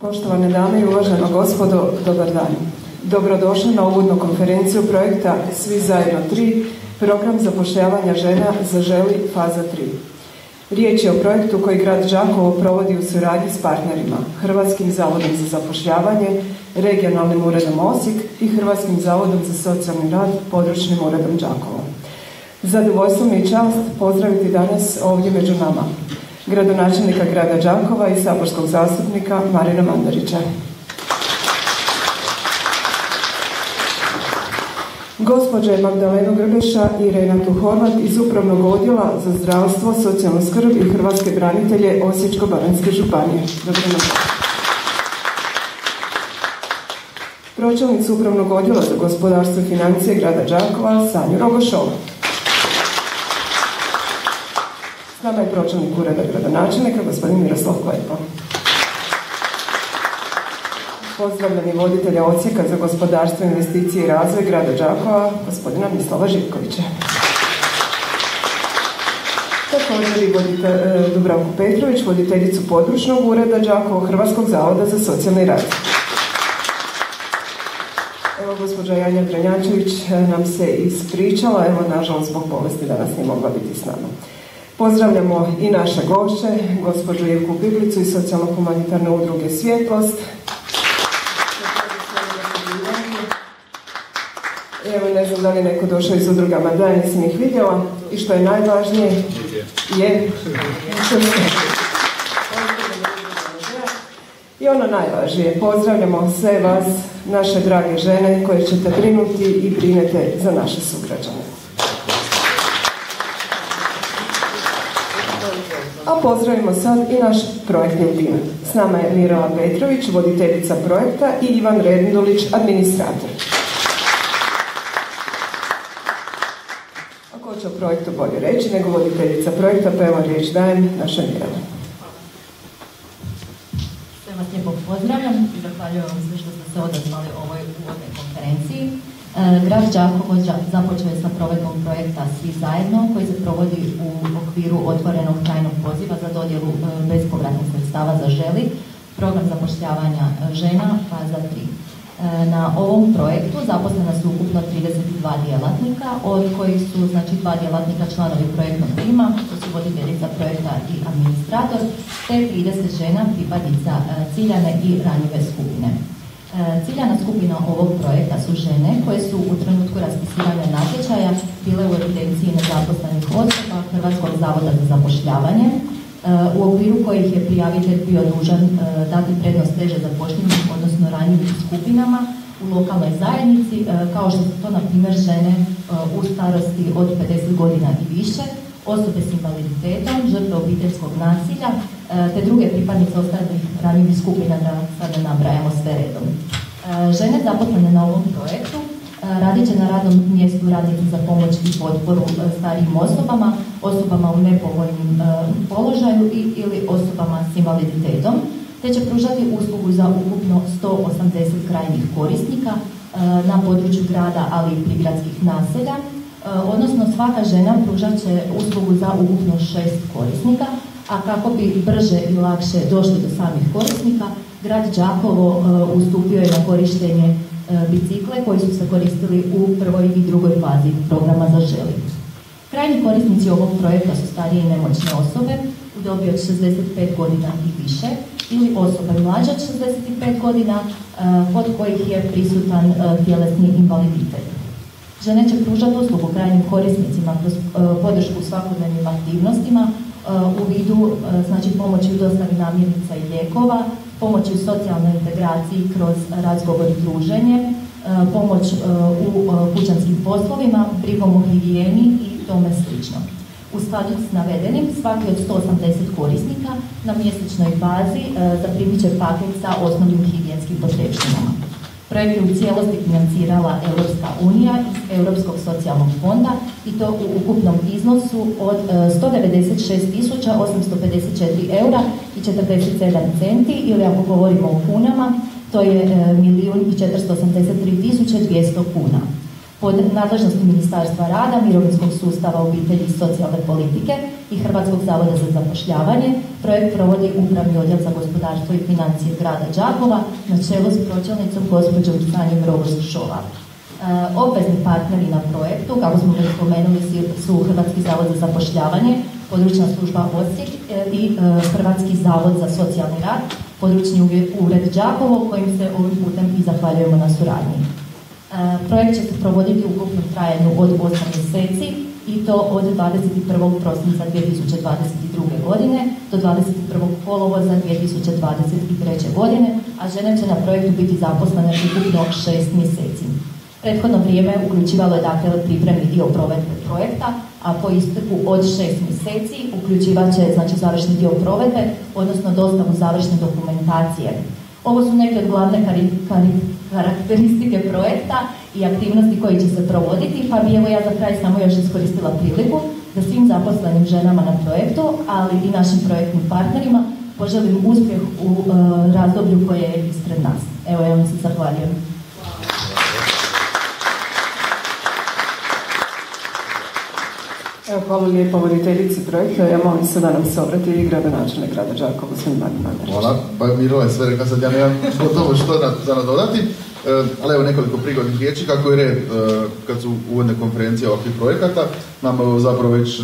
Poštovane dame i uvažena gospodo, dobar dan. Dobrodošli na uvodnu konferenciju projekta Svi zajedno 3, program zapošljavanja žena Zaželi faza 3. Riječ je o projektu koji grad Đakovo provodi u suradnji s partnerima Hrvatskim zavodom za zapošljavanje, Regionalnim uredom Osijek i Hrvatskim zavodom za socijalni rad, Područnim uredom Đakovo. Zadovoljstvo mi je čast pozdraviti danas ovdje među nama gradonačelnika grada Đakova i saborskog zastupnika Marina Mandarića. Gospođe Magdalenu Grbeša i Renatu Horvat iz Upravnog odjela za zdravstvo, socijalnu skrb i hrvatske branitelje Osječko-baranjske županije. Pročelnicu Upravnog odjela za gospodarstvo i financije grada Đakova Sanju Rogošov. S nama je pročelnik ureda gradonačelnika gospodin Miroslav Klepo. Pozdravljam i voditelja odsjeka za gospodarstvo, investicije i razvoj grada Đakova, gospodina Mislava Živkovića. Također i Dubravku Petrović, voditeljicu područnog ureda Đakovo Hrvatskog zavoda za socijalni rad. Evo, gospođa Janja Dranjačević nam se ispričala, evo, nažalost, zbog bolesti danas nije mogla biti s nama. Pozdravljamo i naše gošće, gospođu Ivku Piglicu iz socijalno-humanitarne udruge Svjetlost. Evo, ne znam da li je neko došao iz udrugama, da, nisam ih vidjela. I što je najvažnije, I ono najvažnije, pozdravljamo sve vas, naše drage žene koje ćete brinuti i brinete za naše sugrađane. A pozdravimo sad i naš projektni tim. S nama je Mirela Petrović, voditeljica projekta, i Ivan Rendulić, administrator. A ko će o projektu bolje reći nego voditeljica projekta, pa evo riječ dajem našoj Mirele. Sve vas lijepo pozdravljam i zahvaljujem vam sve što ste se odazvali ovoj uvodnoj konferenciji. Grad Đakovo započeo je sa provedbom projekta Svi zajedno, koji se provodi u okviru otvorenog trajnog poziva za dodjelu bespovratnih sredstava Zaželi, program zapošljavanja žena faza 3. Na ovom projektu zaposlena su ukupno 32 djelatnika, od kojih su 2 djelatnika članovi projektnog tima, to su voditeljica projekta i administrator, te 30 žena pripadnica ciljane i ranjive skupine. Ciljana skupina ovog projekta su žene koje su u trenutku raspisivanja natječaja bile u evidenciji nezaposlenih osoba Hrvatskog zavoda za zapošljavanje, u okviru kojih je prijavitelj bio dužan dati prednost teže zapošljivim, odnosno ranjivim skupinama u lokalnoj zajednici, kao što su to, na primjer, žene u starosti od 50 godina i više, osobe s invaliditetom, žrtve obiteljskog nasilja, te druge pripadnice ostalih ranjivih skupina, da sad ne nabrajamo sve redom. Žene zaposlene na ovom projektu radit će na radnom mjestu radnici za pomoć i potporu starijim osobama, osobama u nepovoljnim položaju ili osobama s invaliditetom, te će pružati uslugu za ukupno 180 krajnjih korisnika na području grada, ali i prigradskih naselja, odnosno svaka žena pružat će uslugu za ukupno 6 korisnika, a kako bi brže i lakše došli do samih korisnika, grad Đakovo ustupio je na korištenje bicikle koji su se koristili u prvoj i drugoj fazi programa Zaželi. Krajnji korisnici ovog projekta su starije i nemoćne osobe u dobi od 65 godina i više, ili osobe mlađe od 65 godina kod kojih je prisutan tjelesni invaliditet. Žene će pružati uslugu krajnjim korisnicima kroz podršku svakodnevnim aktivnostima u vidu pomoći u dostavi namirnica i lijekova, pomoći u socijalnoj integraciji kroz razgovor i druženje, pomoć u kućanskim poslovima, brigom o higijeni i tome slično. U skladu s navedenim, svaki od 180 korisnika na mjesečnoj bazi zaprimit će paket sa osnovnim higijenskim potrepštinama. Projekt je u cijelosti financirala Europska unija iz Europskog socijalnog fonda, i to u ukupnom iznosu od 196.854 eura i 47 centi, ili ako govorimo o kunama, to je 1.483.200 kuna. Pod nadležnosti Ministarstva rada, mirovinskog sustava, obitelji i socijalne politike i Hrvatskog zavoda za zapošljavanje. Projekt provodi Upravni odjel za gospodarstvo i financije grada Đakova na čelu s pročelnicom gospođom Sanjom Rogoš-Šova. Obvezni partneri na projektu, kako smo već spomenuli, su Hrvatski zavod za zapošljavanje, područna služba Osijek i Hrvatski zavod za socijalni rad, područni ured Đakovo, kojim se ovim putem i zahvaljujemo na suradnji. Projekt će se provoditi u ukupnom trajanju od 8 mjeseci i to od 21. prosinca 2022. godine do 21. kolovoza 2023. godine, a žene će na projektu biti zaposlene ukupno 6 mjeseci. Prethodno vrijeme uključivalo je dakle pripremni dio provedbe projekta, a po isteku od 6 mjeseci uključivat će znači završni dio provedbe, odnosno dostavu završne dokumentacije. Ovo su neke od glavne karakteristike projekta i aktivnosti koji će se provoditi, pa bi evo ja za kraj samo još iskoristila priliku da svim zaposlenim ženama na projektu, ali i našim projektnim partnerima poželim uspjeh u razdoblju koje je ispred nas. Evo ja vam se zahvaljujem. Evo, hvala lijepo voditeljici projekta. Ja molim se da nam se obrati i gradonačelnik grada Đakova, gospodin Martin Mandarić. Hvala, pa Mirela je sve rekla, sad ja nemam gotovo što za nadodati, ali evo nekoliko prigodnih riječi, kako je red kad su uvodne konferencije ovakvih projekata, nam zapravo već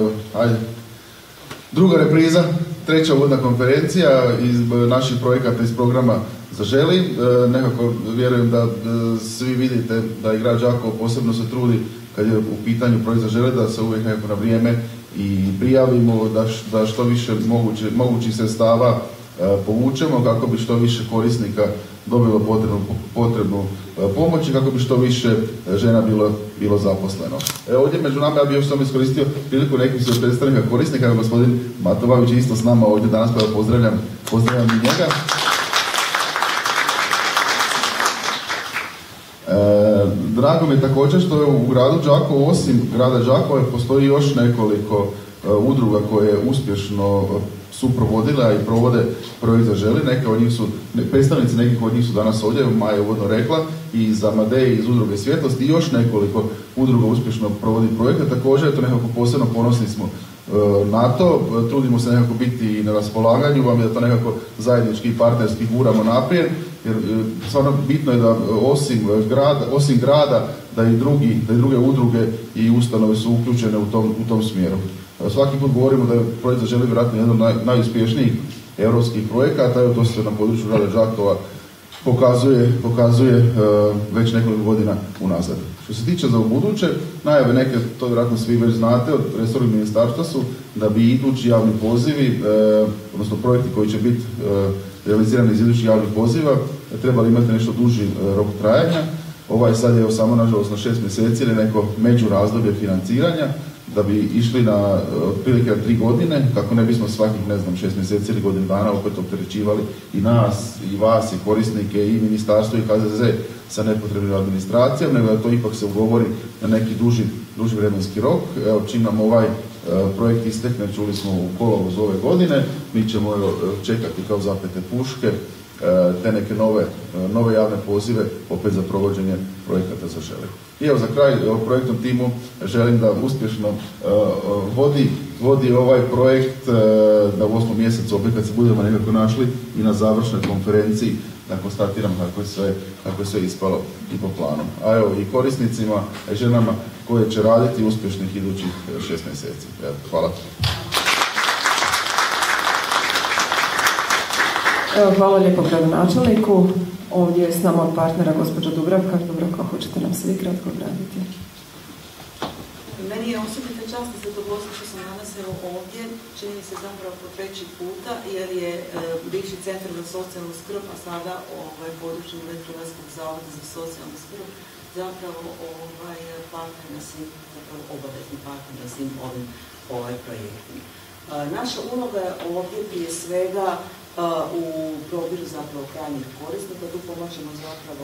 druga repriza, treća uvodna konferencija iz naših projekata iz programa Zaželi. Nekako vjerujem da svi vidite da i grad Đakovo posebno se trudi kad je u pitanju projekt Zaželi, da se uvijek nekako na vrijeme i prijavimo, da što više mogućih sredstava povučemo kako bi što više korisnika dobilo potrebnu pomoć i kako bi što više žena bilo zaposleno. Ovdje među nama ja bih još samo iskoristio priliku nekih se predstavnika korisnika, gospodin Matovavić je isto s nama ovdje danas, pa pozdravljam i njega. Drago mi je također što je u gradu Đakovo, osim grada Đakova, postoji još nekoliko udruga koje uspješno su provodile i provode projekt Zaželi. Neke od njih su, predstavnici nekih od njih su danas ovdje, Maja je uvodno rekla, i iz Amadeje, iz udruge Svjetlosti, i još nekoliko udruga uspješno provodi projekte. Također, to nekako posebno ponosni smo na to, trudimo se nekako biti i na raspolaganju vam, da to nekako zajednički i partnerski guramo naprijed, jer stvarno bitno je da osim grada, da i druge udruge i ustanove su uključene u tom smjeru. Svaki put govorimo da je projekt Zaželi vjerojatno jedan od najuspješnijih europskih projekata, evo to se na području grada Đakova pokazuje već nekoliko godina unazad. Što se tiče za ubuduće, najave neke, to vjerojatno svi već znate, od resornog ministarstva su da bi idući javni pozivi, odnosno projekti koji će biti realizirani iz idućih javnih poziva, trebali imati nešto duži rok trajanja. Ovaj sad je samo nažalost na 6 mjeseci ili neko međurazdoblje financiranja, da bi išli na otprilike 3 godine, kako ne bismo svakih, 6 mjeseci ili godinu dana opet opterećivali i nas, i vas, i korisnike, i ministarstvo, i HZZ sa nepotrebnim administracijom, nego da to ipak se ugovori na neki duži vremenski rok. Evo, čim nam ovaj projekt istekne, čuli smo u kolovozu ove godine, mi ćemo čekati kao zapete puške te neke nove javne pozive opet za provođenje projekata Zaželi. I evo za kraj projektnom timu želim da uspješno vodi ovaj projekt, da u 8. mjesecu opet kad se budemo nekako našli i na završnoj konferenciji da konstatiram kako je sve ispalo i po planu. A evo i korisnicima i ženama koje će raditi uspješnih idućih 6 mjeseci. Hvala. Evo, hvala lijepo gradonačelniku. Ovdje je s nama od partnera gospođa Dubravka. Dubravka, hoćete nam se vi kratko obratiti? Meni je osobita čast i zadovoljstvo što sam danas ovdje, čini mi se zapravo po 3. puta, jer je bivši centar za socijalnu skrb, a sada područni ured Hrvatskog zavoda za socijalnu skrb, zapravo partner na svim, zapravo obavezni partner na svim ovim projektima. Naša uloga je ovdje prije svega u probiru zapravo krajnjih korisnika, tu pomoćemo zapravo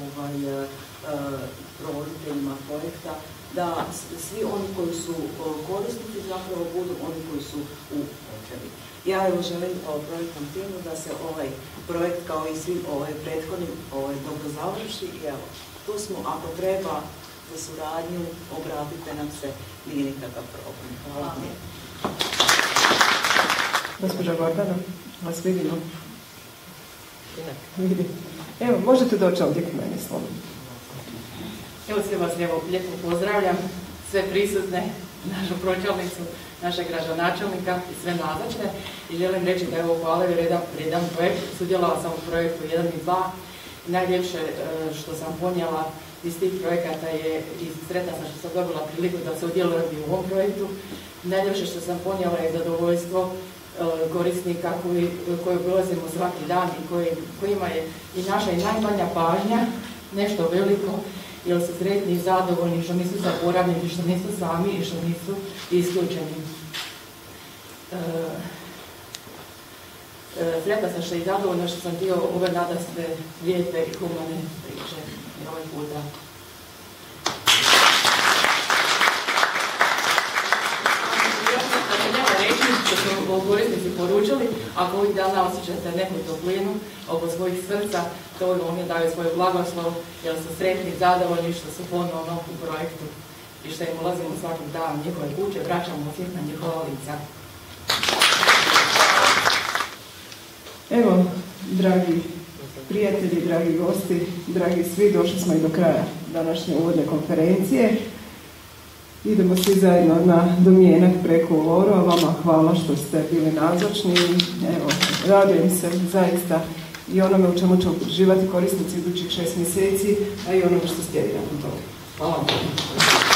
provoditeljima projekta da svi oni koji su korisnici zapravo budu oni koji su u potrebi. Ja evo želim projektnom timu da se ovaj projekt kao i svi prethodni dobro završi i evo, tu smo, ako treba za suradnju, obratite nam se, nije nikakav problem. Hvala vam. Gospođa Gordana, vas vidimo. Vidim. Evo, možete doći ovdje k meni slobodno. Evo sve vas lijepo pozdravljam, sve prisutne, našu pročelnicu, našeg gradonačelnika i sve nazočne i želim reći da je ovo hvale vrijedan projekt. Sudjelovala sam u projektu 1 i 2 i najljepše što sam ponijela iz tih projekata je i sretna sam što sam dobila priliku da se udjelujem u ovom projektu. Najljepše što sam ponijela je zadovoljstvo korisnika koji obilazimo svaki dan i kojima je i naša i najmanja pažnja nešto veliko, jer su sretni i zadovoljni što nisu zaboravljeni, što nisu sami i što nisu isključeni. Sretna sam što i zadovoljna što sam dio ove nadasve lijepe i humane priče i ovaj puta. Što smo korisnici poručili, ako ovih dana osjećate neku toplinu oko svojih srca, to oni daju svoj blagoslov, jer su sretni i zadovoljni što su ponovno u projektu i što im ulazimo svakim danom njihove kuće, vraćamo svih na njihova lica. Evo, dragi prijatelji, dragi gosti, dragi svi, došli smo i do kraja današnje uvodne konferencije. Idemo svi zajedno na domjenak preko Loru, a vama hvala što ste bili nazočni. Evo, radujem se zaista i onome u čemu će uživati korisnici idućih 6 mjeseci, a i onome što slijedi nakon toga. Hvala vam.